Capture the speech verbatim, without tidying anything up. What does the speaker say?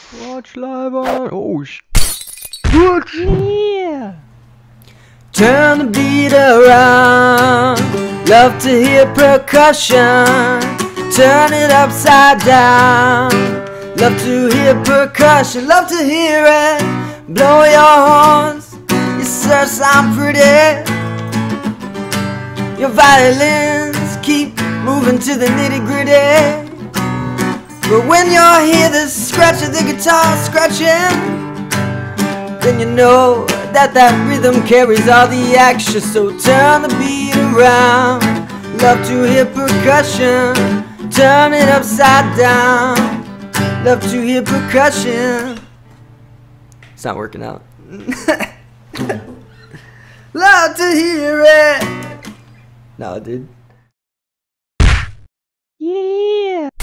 Watch live on. Oh, sh. Watch. Yeah. Turn the beat around. Love to hear percussion. Turn it upside down. Love to hear percussion. Love to hear it. Blow your horns. You sure sound pretty. Your violins keep moving to the nitty gritty. But when you hear the scratch of the guitar scratching, then you know that that rhythm carries all the action. So turn the beat around. Love to hear percussion. Turn it upside down. Love to hear percussion. It's not working out. Love to hear it. No, dude. Yeah.